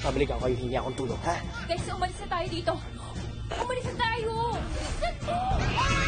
Sabalikan ko yung hingi akong tulong, ha? Guys, umalis na tayo dito. Umalis na tayo! Bilisan mo!